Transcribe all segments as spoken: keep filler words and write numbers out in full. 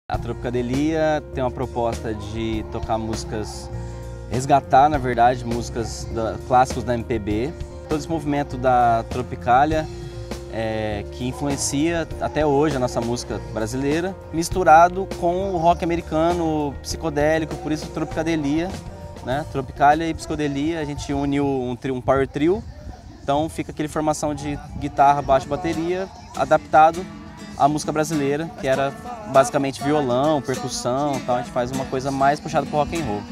A Tropicadelia tem uma proposta de tocar músicas, resgatar, na verdade, músicas da, clássicos da M P B. Todo esse movimento da Tropicália, é, que influencia até hoje a nossa música brasileira, misturado com o rock americano psicodélico, por isso Tropicadelia, né? Tropicália e Psicodelia, a gente uniu um, trio, um power trio, então fica aquele formação de guitarra, baixo, bateria, adaptado à música brasileira, que era basicamente violão, percussão, então a gente faz uma coisa mais puxada pro rock and roll.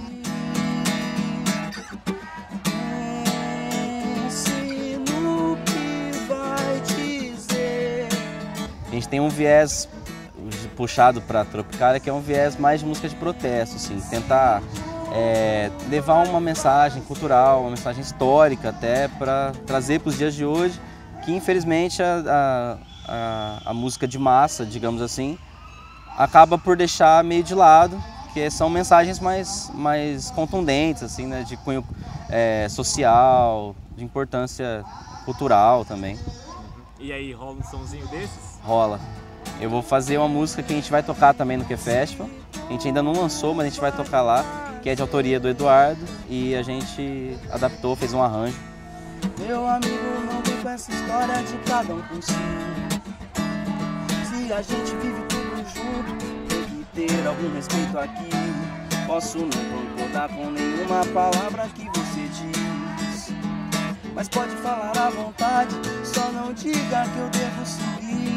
A gente tem um viés puxado para a Tropicália, que é um viés mais de música de protesto, assim, tentar é, levar uma mensagem cultural, uma mensagem histórica até, para trazer para os dias de hoje, que infelizmente a, a, a, a música de massa, digamos assim, acaba por deixar meio de lado, que são mensagens mais, mais contundentes, assim, né, de cunho é, social, de importância cultural também. E aí, rola um sonzinho desses? Rola. Eu vou fazer uma música que a gente vai tocar também no Q-Festival. A gente ainda não lançou, mas a gente vai tocar lá, que é de autoria do Eduardo, e a gente adaptou, fez um arranjo. Meu amigo, não vem com essa história de cada um por si. Se a gente vive tudo junto, tem que ter algum respeito aqui. Posso não concordar com nenhuma palavra que você diz, mas pode falar à vontade, só não diga que eu devo seguir.